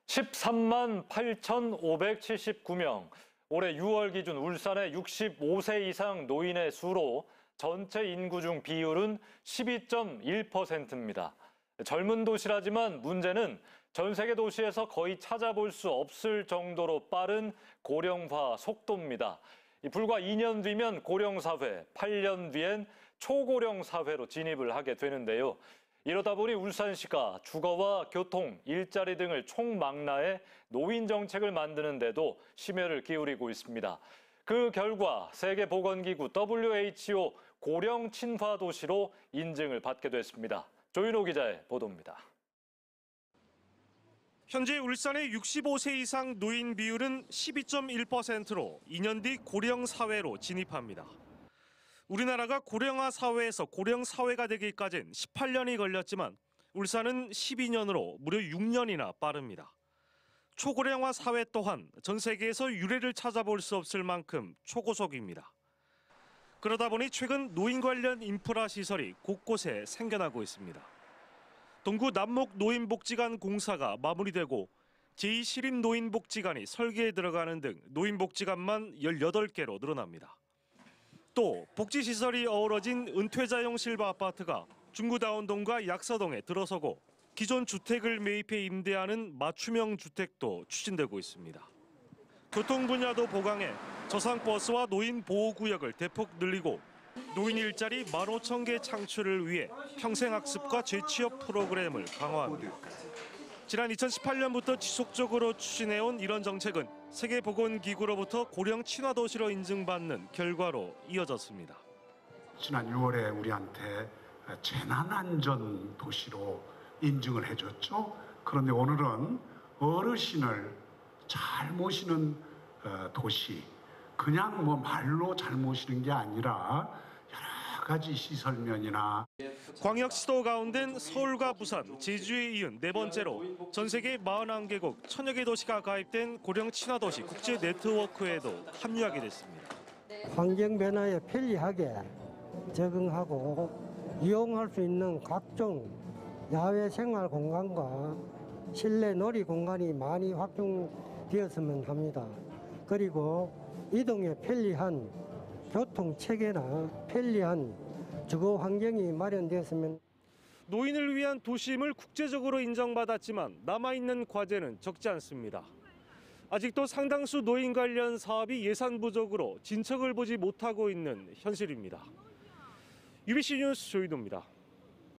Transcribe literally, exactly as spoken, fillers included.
십삼만 팔천오백칠십구 명, 올해 유월 기준 울산의 육십오 세 이상 노인의 수로 전체 인구 중 비율은 십이 점 일 퍼센트입니다. 젊은 도시라지만 문제는 전 세계 도시에서 거의 찾아볼 수 없을 정도로 빠른 고령화 속도입니다. 불과 이 년 뒤면 고령사회, 팔 년 뒤엔 초고령 사회로 진입을 하게 되는데요. 이러다 보니 울산시가 주거와 교통, 일자리 등을 총망라해 노인 정책을 만드는 데도 심혈을 기울이고 있습니다. 그 결과 세계보건기구 더블유 에이치 오 고령 친화 도시로 인증을 받게 됐습니다. 조윤호 기자의 보도입니다. 현재 울산의 육십오 세 이상 노인 비율은 십이 점 일 퍼센트로 이 년 뒤 고령 사회로 진입합니다. 우리나라가 고령화 사회에서 고령 사회가 되기까지는 십팔 년이 걸렸지만 울산은 십이 년으로 무려 육 년이나 빠릅니다. 초고령화 사회 또한 전 세계에서 유례를 찾아볼 수 없을 만큼 초고속입니다. 그러다 보니 최근 노인 관련 인프라 시설이 곳곳에 생겨나고 있습니다. 동구 남목 노인복지관 공사가 마무리되고 제이 시립노인복지관이 설계에 들어가는 등 노인복지관만 열여덟 개로 늘어납니다. 또 복지시설이 어우러진 은퇴자용 실버 아파트가 중구다운동과 약서동에 들어서고 기존 주택을 매입해 임대하는 맞춤형 주택도 추진되고 있습니다. 교통 분야도 보강해 저상버스와 노인 보호구역을 대폭 늘리고 노인 일자리 만 오천 개 창출을 위해 평생학습과 재취업 프로그램을 강화합니다. 지난 이천십팔 년부터 지속적으로 추진해온 이런 정책은 세계보건기구로부터 고령 친화도시로 인증받는 결과로 이어졌습니다. 지난 유월에 우리한테 재난안전 도시로 인증을 해줬죠. 그런데 오늘은 어르신을 잘 모시는 도시, 그냥 뭐 말로 잘 모시는 게 아니라 여러 가지 시설면이나 광역시도 가운데는 서울과 부산, 제주에 이은 네 번째로 전 세계 사십일 개국 천여 개 도시가 가입된 고령 친화도시 국제 네트워크에도 합류하게 됐습니다. 환경 변화에 편리하게 적응하고 이용할 수 있는 각종 야외 생활 공간과 실내 놀이 공간이 많이 확충되었으면 합니다. 그리고 이동에 편리한 교통 체계나 편리한 주거 환경이 마련되었으면. 노인을 위한 도심을 국제적으로 인정받았지만 남아있는 과제는 적지 않습니다. 아직도 상당수 노인 관련 사업이 예산 부족으로 진척을 보지 못하고 있는 현실입니다. 유비씨 뉴스 조윤호입니다.